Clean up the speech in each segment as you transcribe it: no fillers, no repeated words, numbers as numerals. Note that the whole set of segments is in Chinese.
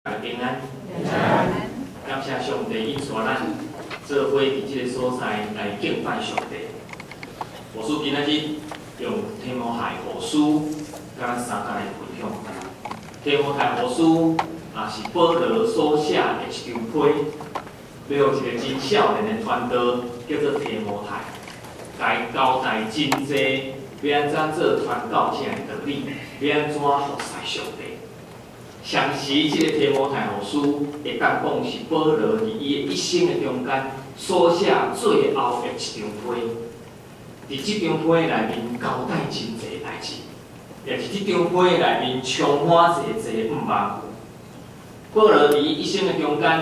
平安，感谢上帝引带咱做伙伫即个所在来敬拜上帝。我说今仔日用提摩太后书甲咱三甲来分享。提摩太后书也是保罗所写的一张批，要有一个真少年的传道，叫做提摩太，该交代真济，要安怎做传教者的道理，要安怎服侍上帝。 详细即个提摩太后书会当讲是保罗伫伊的一生的中间所写最后的一张批。伫即张批内面交代真济代志，也是即张批内面充满济毋茫。保罗伫伊一生的中间，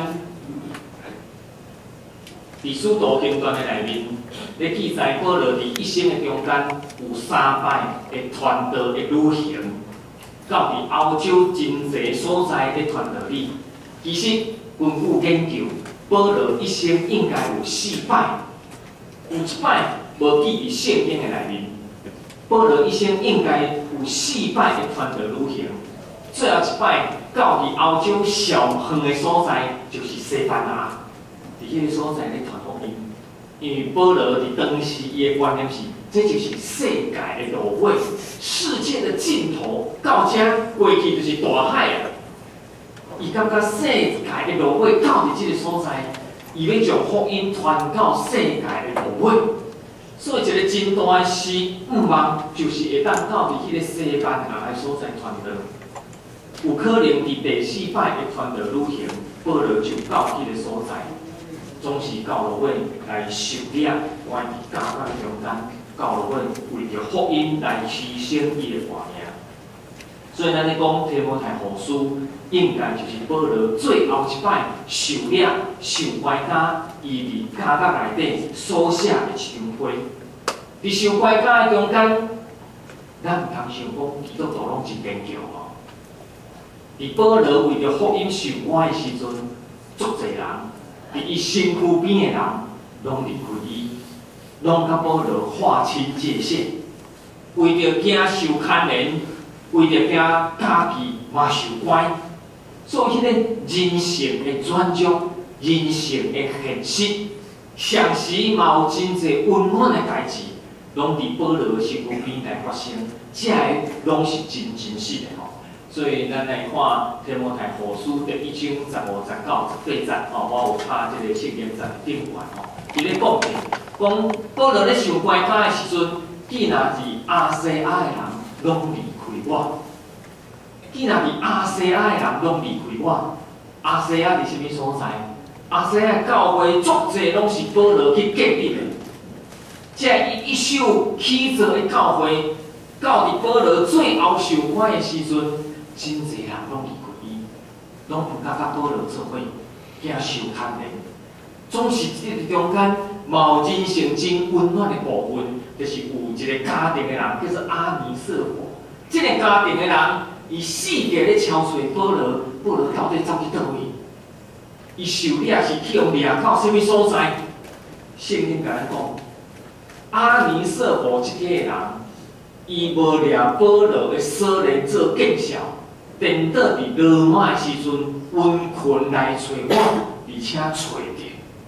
伫使徒行传的内面，咧记载保罗伫一生的中间有3摆的传道的旅行。 到伫欧洲真济所在咧传道理，其实根据研究，保罗一生应该有4摆，有1摆无记伫圣经的内面。保罗一生应该有4摆的传道旅行，最后1摆到伫欧洲上远的所在就是西班牙，伫迄个所在咧传福音。因为保罗伫当时伊的观念是。 这就是世界的芦苇，世界的尽头到这过去就是大海啊！伊感觉世界的芦苇到伫这个所在，伊要将福音传到世界的芦苇。所以一个真大的事毋茫，就是会当到伫迄个西班牙的所在传道。有可能伫第4摆的传道旅行，保罗就到迄个所在，总是到芦苇来受掠，关伫教会中间。 到落尾为着福音来牺牲伊的活命，所以咱咧讲提摩太后书，应该就是保罗最后1摆受掠、受拐加，伊伫家甲内底所写的一张批。伫受拐加的中间，咱毋通想讲基督徒拢真坚强吼。伫保罗为着福音受害的时阵，足侪人伫伊身躯边的人拢离开伊。 拢甲保罗划清界限，为着惊受牵连，为着惊家己嘛受关，所以迄个人性的转折、人性的现实，常时嘛有真侪温暖的代志，拢伫保罗身躯边来发生，这个拢是真实的吼。所以咱来看提摩太后书第1章15、19、18节吼，我有拍即个圣经在顶悬吼，伊咧讲的。 讲保罗咧受拐加的时阵，既然是亚细亚的人拢离开我，既然是亚细亚的人拢离开我，亚细亚伫什么所在？亚细亚教会足侪拢是保罗去建立的。即伊一手起造的教会，到伫保罗最后受拐的时阵，真侪人拢离开伊，拢毋敢甲保罗做伙，惊受牵连。总是即个中间。 嘛有人性真温暖的部分，就是有一个家庭的人叫做阿尼瑟火。这个家庭的人，伊4个咧敲找保罗，保罗到底走去倒位？伊受掠是去用掠到什么所在？圣经甲咱讲，阿尼瑟火这个人，伊无掠保罗的锁链做见效，颠倒伫罗马的时阵，温困来找我，而且找着。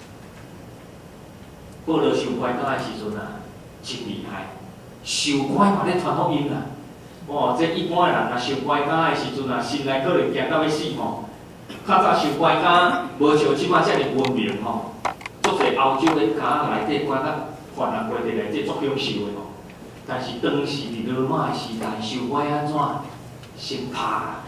保罗受拐加的时阵啊，真厉害，受拐嘛咧传福音啦。哦，这一般的人若受拐加的时阵啊，心内可能惊到要死吼。较早受拐加，无像即摆遮尔文明吼，足侪欧洲的家内底关到犯人规地内底足享受的吼。但是当时伫罗马的时代，受拐安怎？先拍啦，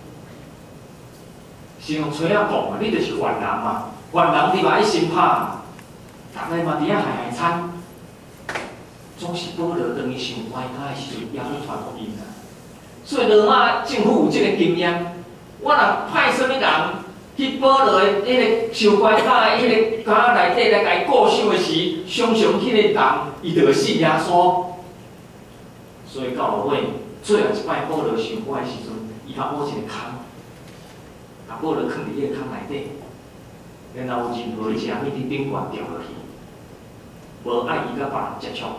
先用锤仔讲啊，你就是犯人嘛，犯人你嘛爱先拍。 大家嘛伫遐害惨，总是保罗当伊受拐加的时阵，也去传福音啦。所以罗马政府有即个经验，我若派什么人去保罗的迄个受拐加的迄个家内底来甲伊固守的时，常常迄个人伊就会信耶稣。所以到落尾，最后1摆保罗受拐的时阵，伊较挖一个坑，把保罗囥伫迄个坑内底，然后有任何一只物伫顶悬掉落去。 无爱伊甲别人接触，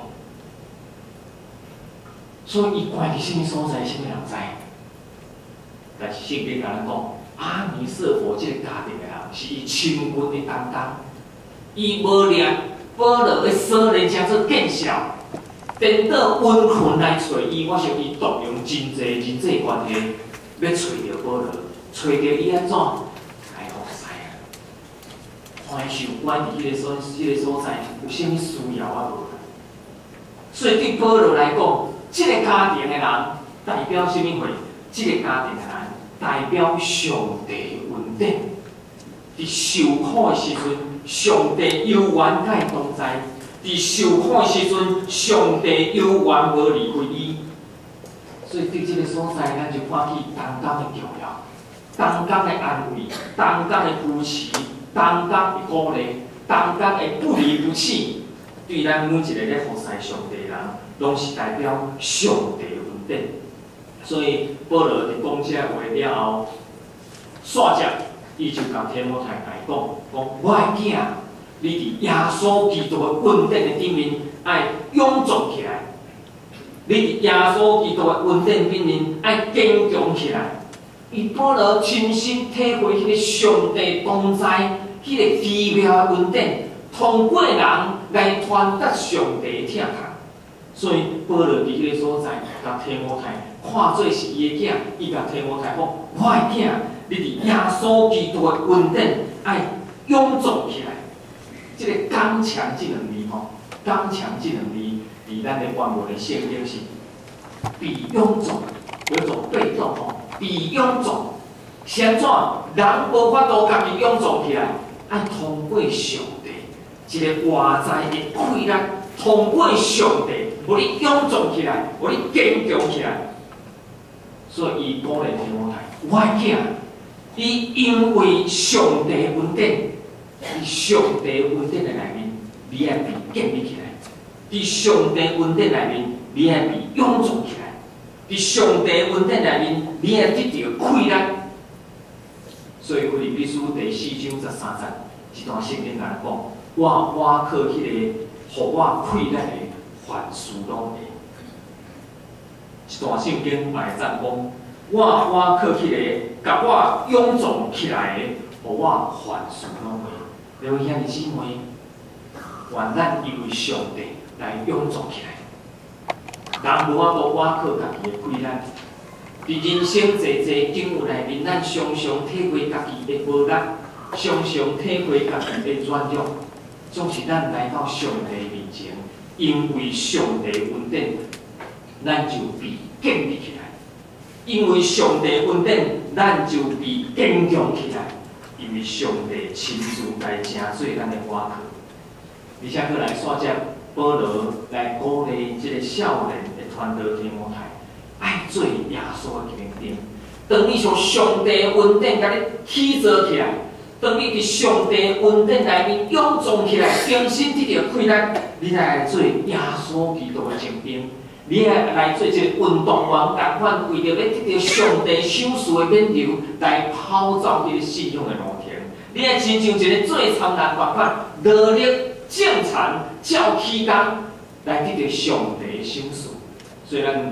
所以伊关伫什么所在，什么人知？但是圣经甲咱讲， 阿弥陀佛这个家庭的人是伊亲近的担当，伊无念保罗的所人将做见效，颠倒温困来找伊，我想伊动用真侪人际关系，要找到保罗，找到伊安怎来服侍啊？看受管伫迄个所在有啥物需要啊无？所以对保罗来讲，这个家庭的人代表什么货？这个家庭的人代表上帝恩典。伫受苦的时阵，上帝有缘甲伊同在；伫受苦的时阵，上帝有缘无离开伊。所以对这个所在，咱就看起同工的重要，同工的安慰，同工的扶持，同工的鼓励，同工的不离不弃。对咱每一个咧服侍上帝的人，拢是代表上帝的恩典。所以保罗伫讲这话了后，煞接伊就甲提摩太来讲，我的囝，你伫耶稣基督的恩典的顶面，爱勇壮起来；你伫耶稣基督的恩典顶面，爱坚强起来。伊保罗亲身体会迄个上帝同在，迄个奇妙的恩典。通过人来传达上帝的疼痛，所以保罗伫迄个所在，甲提摩太看做是伊的囝，伊甲提摩太讲：我的囝，你伫耶稣基督的恩典，爱勇壮起来。这个刚强这两字吼，刚强这两字，伫咱的原文的圣经是比勇壮，有一种被动吼，比勇壮。是安怎？人无法度家己勇壮起来，爱通过上帝。一个外在的气力，通过上帝，互你勇壮起来，互你坚强起来。所以伊鼓励提摩太，我的囝，你因为上帝恩典，伫上帝恩典的内面，你爱被建立起来；伫上帝恩典内面，你爱被勇壮起来；伫上帝恩典内面，你爱得到气力。所以腓立比书第4章13节，一段圣经来讲。我靠迄个，互我气力的凡事拢会。一段圣经嘛会赞讲，我靠迄个，甲我勇壮起来的，互我凡事拢会。各位兄弟姊妹，愿咱因为上帝来勇壮起来。人无法度我靠家己的气力，伫人生济济境遇内面，咱常常体会家己的无力，常常体会家己的软弱。总是咱来到上帝面前，因为上帝恩典，咱就被建立起来；因为上帝恩典，咱就被坚强起来；因为上帝亲自来成做咱的瓦靠。而且佫来煞接保罗来鼓励这个少年的传道提摩太，爱做耶稣的见证。当你从上帝恩典甲你起造起来。当你伫上帝恩典内面勇壮起来，重新得到气力，你来做耶稣基督的精兵，你来做一个运动员同款，为着要得到上帝赏赐的免流，来跑走迄个信仰的路程。你爱亲像一个最苍人同款，努力正常，照起工来得到上帝的赏赐。所以咱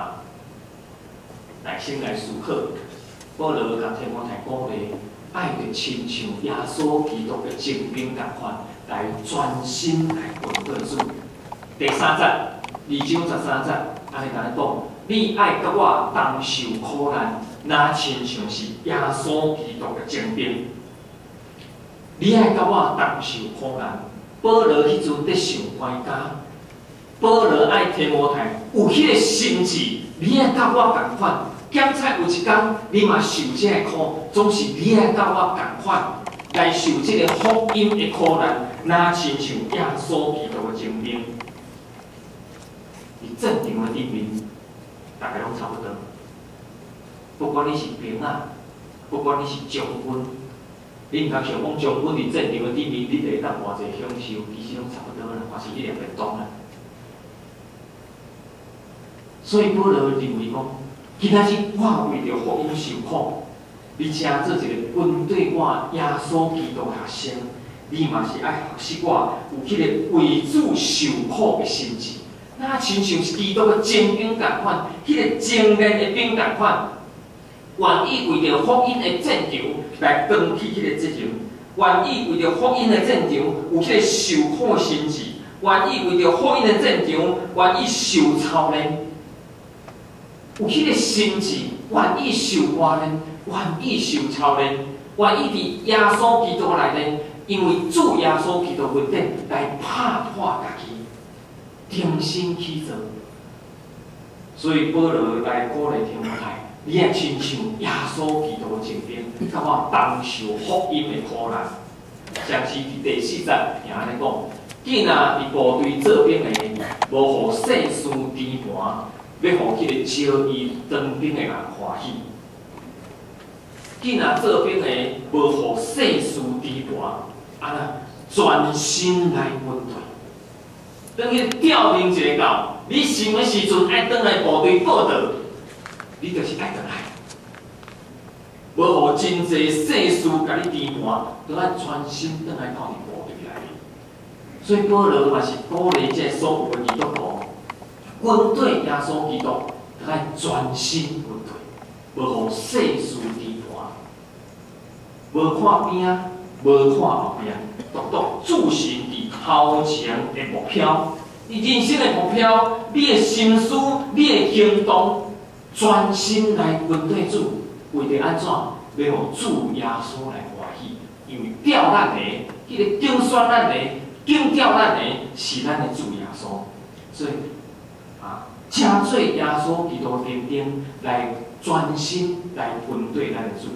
耐心来思考，保罗甲提摩太鼓励。爱着亲像耶稣基督的精兵同款，来专心来跟对主。第3节，2章13节，安尼甲咱讲，你爱甲我同受苦难，那亲像是耶稣基督的精兵。你爱甲我同受苦难。保罗迄阵在受关家，保罗爱提摩太有迄个心志，你爱甲我同款。检测有一天，你嘛受这个苦，总是你爱甲我同款来受这个福音的苦难，那亲像耶稣基督的精兵。伫战场的顶面，大家拢差不多。不管你是兵仔，不管你是将军，你毋通想讲将军伫战场的顶面，你就会当偌济享受，其实拢差不多啦，还是一粒便当啦。所以保罗认为讲。今仔日我为着福音受苦，你正做一个跟对我耶稣基督学生，你嘛是爱学习我有迄个为主受苦的心志。那亲像是基督的精兵同款，迄个精炼的兵同款， 愿意为着福音的战场来扛起迄个责任，愿意为着福音的战场有迄个受苦心志，愿意为着福音的战场愿意受操练，有迄个心志，愿意受磨练，愿意受操练，愿意伫耶稣基督内面，因为主耶稣基督面顶来拍破家己，重新起造。所以保罗来鼓励提摩太，你也亲像耶稣基督前边，甲我同受福音的苦难。像是伫第4节也安尼讲，紧啊伫部队做兵的，无互世事颠盘，要互迄个招伊当兵的人欢喜。紧啊做兵的，无互世事颠盘，安那专心来面对。等于调兵一个到，你想的时阵爱转来部队报道，你就是爱转来。无互真济世事甲你颠盘，都爱专心转来到你部队内面。所以保罗嘛是鼓励这所有的基督徒，军队耶稣基督，都爱专心面对，无互世事颠盘，无看边，无看后边，独独注视伫头前的目标。你人生的目标，你的心思，你的行动，专心来面对主，为着安怎？要互主耶稣来欢喜，因为调咱的，迄个竞选咱的，竞调咱的，是咱的主耶稣。所以请做耶稣基督顶顶来专心来面对咱的主。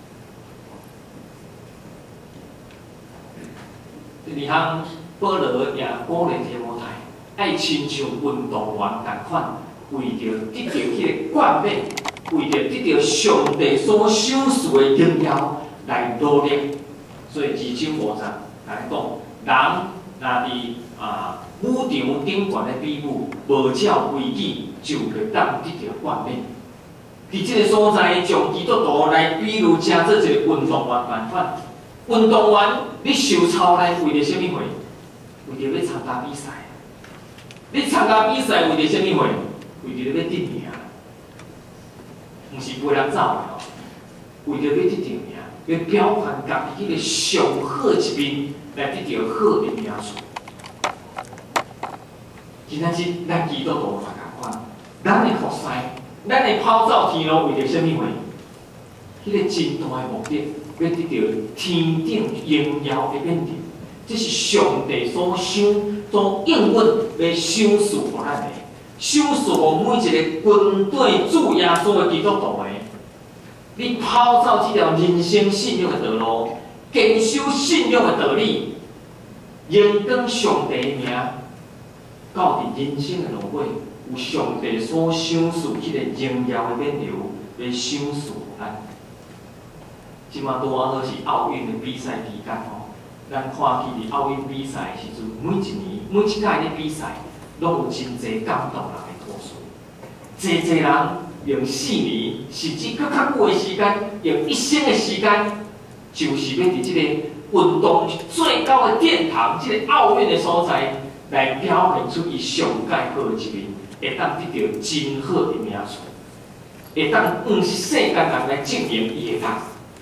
第二项，保罗也鼓励提摩太，爱亲像运动员同款，为着得到迄个冠冕。为着得到上帝所赏赐的荣耀来努力，所以2章5节来讲，人若伫武场顶悬的比武，无照规矩，就袂当得到冠冕。伫这个所在，将基督徒来比如成做一个运动员共款。运动员你受操练为着什么货？为着要参加比赛。你参加比赛为着什么货？为着要得名。毋是陪人走的哦，为着要得到名，要表现家己迄个上好一面，来得到好的名次。今仔日咱基督徒嘛共款，咱的服侍，咱的跑走天路为着什么货？迄个真大的目的，要得到天顶荣耀的面顶，这是上帝所应允要赏赐互咱的。赏赐互每一个军队主耶稣的基督徒的，你跑走这条人生信仰的道路，坚守信仰的道理，荣光上帝的名，到伫人生的路尾，有上帝所赏赐迄个荣耀的冕旒来赏赐咱。即马拄好好是奥运的比赛期间吼，咱看起伫奥运比赛的时阵，每一年每一届的比赛。拢有真侪感动人的故事，侪人用4年甚至搁较久的时间，用一生的时间，就是要伫这个运动最高的殿堂，这个奥运的所在，来表现出伊上界好的一面，会当得到真好的名次，会当向世间人来证明伊的值。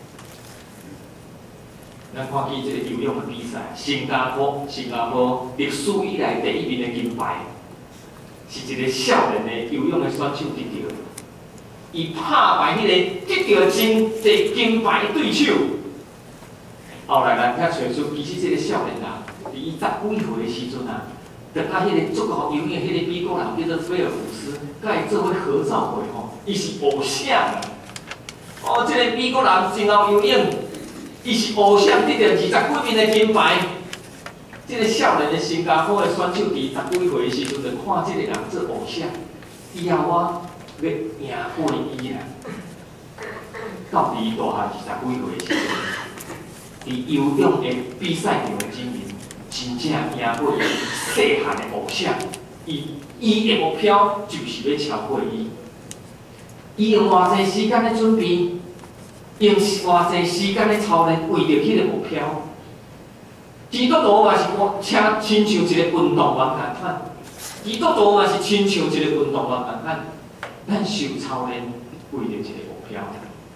咱看起这个游泳的比赛，新加坡历史以来第1面的金牌，是一个少年的游泳的选手得到，伊拍败迄个得到真侪金牌的对手。后来咱才传出，其实这个少年啊，伫伊10几岁的时阵啊，就甲迄个足球游泳迄个美国人叫做菲尔普斯，甲伊做伙合照会吼，伊是偶像啊！哦，这个美国人真会游泳。伊是偶像，得到20几面的金牌。这个少年的新加坡的选手，伫10几岁的时阵，就看这个人做偶像，以后我要赢过伊啦。到伊大汉20几岁的时阵，伫游泳的比赛场的前面，真正赢过伊细汉的偶像。伊的目标就是要超过伊。伊用偌济时间咧准备？用偌济时间咧操练，为着迄个目标。基督徒嘛是亲像一个运动员共款，基督徒嘛是亲像一个运动员共款，咱受操练，为着一个目标。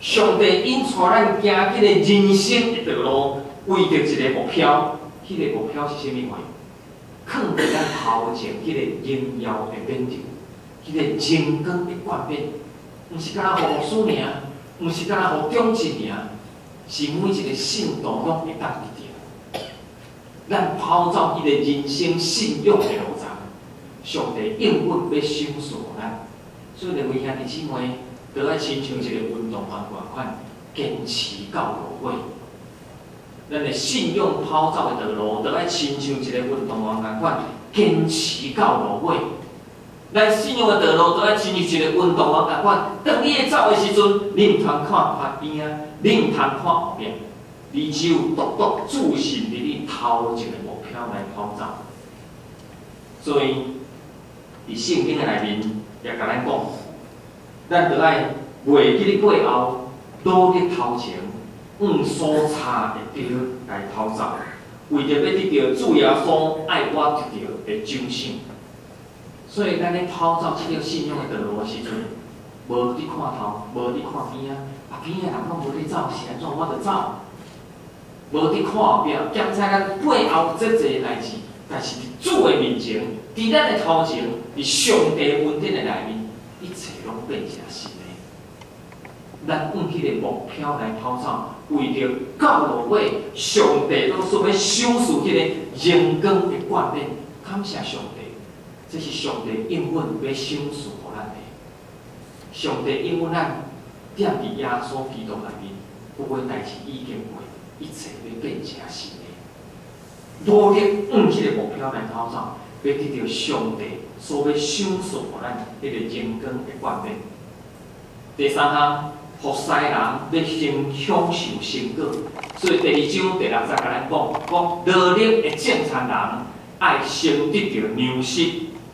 上帝引带咱行迄个人生的道路，为着一个目标，迄、个目标是啥物话？放伫咱头前迄个荣耀的面顶，迄、个荣光的冠冕，毋是敢若护士尔，毋是敢若护中职尔，是每一个信徒拢会当得到。咱跑走迄个人生信仰的路程，上帝永远要赏赐咱。所以，各位兄弟姊妹，都爱亲像一个运动员共款，坚持到落尾。咱的信仰跑走的道路，都爱亲像一个运动员共款，坚持到落尾。咱信仰的道路，都爱亲像一个运动员共款，当你走的时阵，你毋通看旁边啊，你毋通看后面，你只有独独注视伫你头前的目标来跑走。所以，伫圣经的内面也甲咱讲，咱着爱袂记你背后，努力头前。往所差的标来跑走，为着要得到主耶稣爱我得到的奖赏。所以，咱咧跑走这条信仰的道路的时阵，无伫看头，无伫看边啊，边的人拢无伫走，是安怎我着走？无伫看后壁，检查咱背后这侪代志，但是伫主的面前，伫咱的头前，伫上帝恩典的内面，一切拢变成新的。咱往迄个目标来跑走。为着到落尾，上帝拢所要赏赐迄个荣光的冠冕，感谢上帝，这是上帝永远要赏赐互咱的。上帝永远咱踮伫耶稣基督内面，有诶代志已经过，一切要变成新的。努力往迄个目标来跑走，要得到上帝所要赏赐互咱迄个荣光的冠冕。第三项。服侍人要先享受成果，所以第2章第6节甲咱讲，劳力的正常人爱先得到粮食。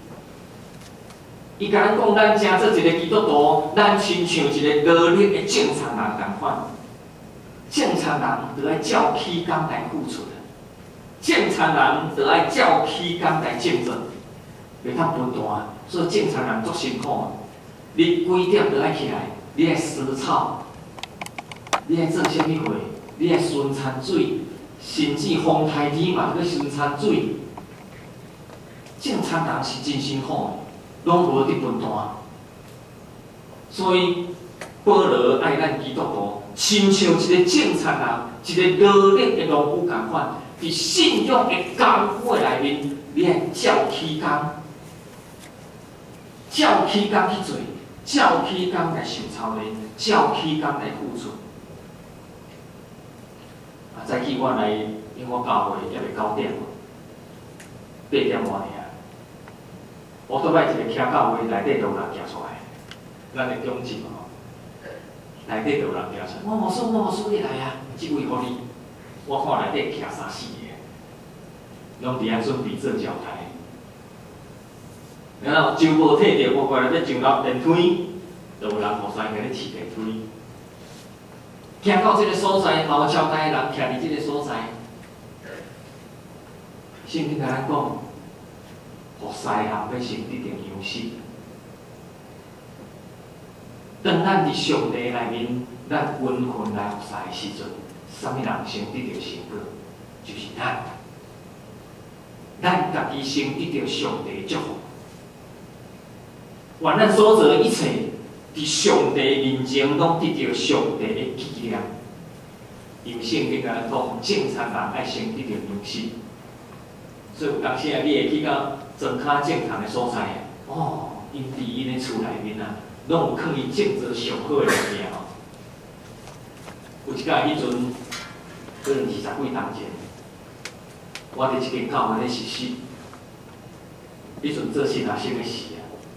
伊甲咱讲，咱正做一个基督徒，咱亲像一个劳力的正常人共款。正常人就爱照起工来付出，正常人就爱照起工来竞争，袂当分段。所以正常人足辛苦啊！你几点就爱起来？你爱撕草，你爱做啥物货？你爱巡田水，甚至风台天嘛去巡田水。正常人是真辛苦的，拢无伫分担。所以保罗爱咱基督徒，亲像一个正常人，一个劳力的农夫共款，伫信仰的功夫的内面，你爱照起工，照起工去做。照起工来受操练，照起工来付出。早起我来，因我教会也未9点，8点半尔。我倒摆一个徛教会内底就有人行出来，咱的中职嘛，内底就有人行出来。我无输，你来啊！即位互你，我看内底徛3、4个，拢伫遐准备做教台。然后周无退着，我过来要上到电梯，就有人服侍甲你饲电梯。行到这个所在，嘛有招待的人徛伫这个所在。圣经甲咱讲，服侍人要先得到粮食。当咱伫上帝内面，咱温困来服侍的时阵，啥物人先得到成果？就是咱，咱家己先得到上帝的祝福。愿咱所做的一切，伫上帝面前拢得到上帝的纪念。因为圣经甲咱讲，正常人爱先得到粮食。所以有当时啊，你会去到庄脚正常的所在，因伫因的厝内面啊，拢有放伊种做上好的物件吼。有一届迄阵，可能是10几年前，我伫一间教会咧实习，迄阵做新学生的时。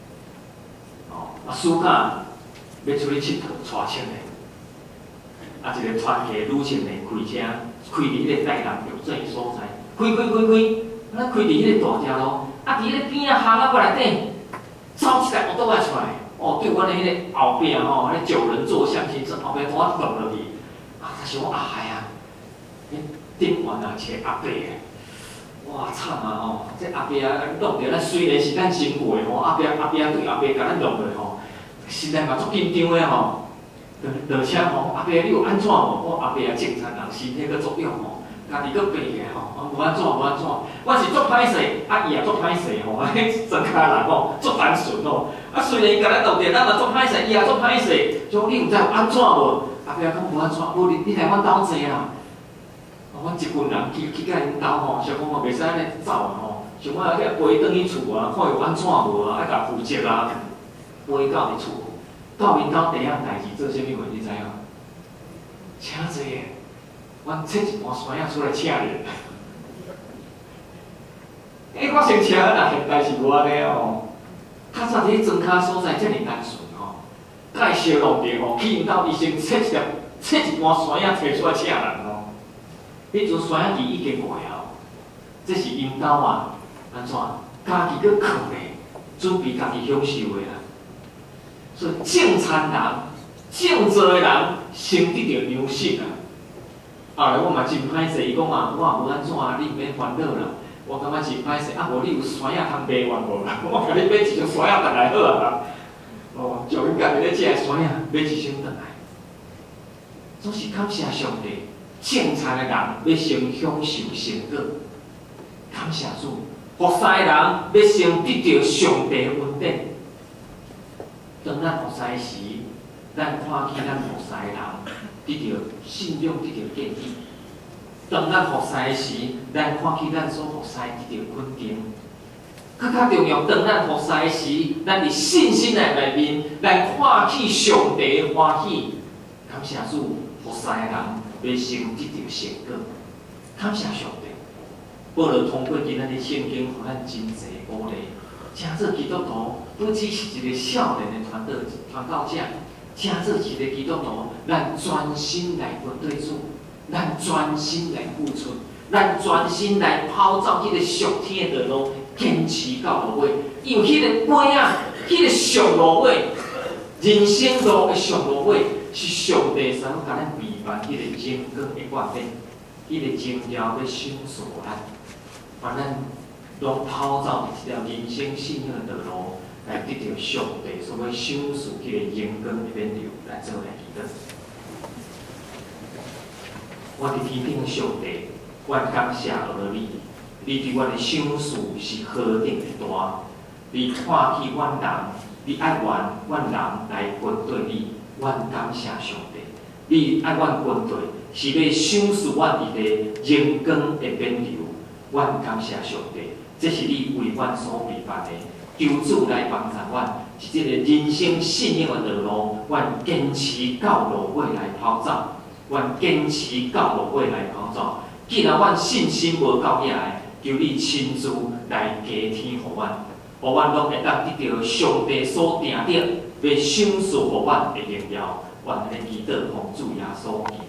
暑假要出去佚佗，带穿的，一个传奇女性的开车，开伫迄个台南药厂所在，开，咱开伫迄个大条路，伫迄个边巷仔过内底，走一台奥多仔出来，对阮的迄个后壁迄个9人座相机，后壁我撞落去，想哎呀，顶完啊一个阿伯的。哇惨啊！这后壁弄着咱，虽然是咱先过的后壁对后壁甲咱弄落吼，实在嘛足紧张的吼。 而且吼，阿伯你有安怎无？我阿伯也正常人，身体个作用吼，家己个爬起来吼，无安怎无安怎，我是足歹势，啊伊也足歹势吼，迄庄稼人吼足单纯吼，啊虽然伊甲咱斗阵，咱嘛足歹势，伊也足歹势，像你有知有安怎无？阿伯讲无安怎，无你来阮兜坐啦。阮一群人去甲因兜吼，想讲吼袂使安尼走啊吼，想我去飞转去厝啊，看有安怎无啊，爱甲负责啊，飞到伫厝。到因兜第一样代志做啥物话，你知影？请坐个，阮切一盘山仔出来请你。我先请啦，现代是无安尼哦。较早伫庄脚所在遮尔单纯吼，介绍路地吼，去因兜伊先切一盘山仔摕出来请人哦。迄阵山仔已经过啊，这是因兜啊，安怎？家己搁藏咧，准备家己享受的啦。所以正餐人、正做的人，先得到粮食啊。后来我嘛真歹势，伊讲啊，我也无安怎啊，你毋免烦恼啦。我感觉真歹势，啊无你有山仔通卖完无啦？我甲你买一箱山仔回来好啊。哦，就因家己咧食的山仔买一箱回来，总是感谢上帝。正餐的人要先享受成果，感谢主；服侍的人要先得到上帝的恩典。当咱服侍时，咱看见咱服侍的人得到信仰，得到建立；当咱服侍时，咱看见咱所服侍得到肯定。更加重要，当咱服侍时，咱伫信心的内面，咱看见上帝的欢喜。感谢主，服侍的人要先得到成果。感谢上帝，保罗通过今仔日圣经，互咱真侪鼓励。真做基督徒，不只是一个少年的传道者，真做一个基督徒，咱专心来跟对主，咱专心来付出，咱专心来跑走迄个属天的道路，坚持到落尾。因为迄个尾啊，迄个上路尾，人生路的上路尾，是上帝想甲咱备办迄个荣光的冠冕，迄个荣耀要享受咱，把咱。拢跑走一条人生信仰的道路，来得到上帝所要享受迄个荣光的冕旒，来做来祈祷。我伫天顶的上帝，阮感谢而你，你对阮的赏赐是何等的大！你看起阮人，你爱阮人来跟对你，阮感谢上帝。你爱阮跟对，是要赏赐阮一个荣光的冕旒，阮感谢上帝。这是你为阮所备办的，求主来帮助阮，是这个人生信仰的道路，阮坚持到落尾来跑走，阮坚持到落尾来跑走。既然阮信心无够遐个，求你亲自来加添互阮，互阮拢会当得到上帝所定的，要享受互阮的荣耀。愿安尼祈祷，奉主耶稣。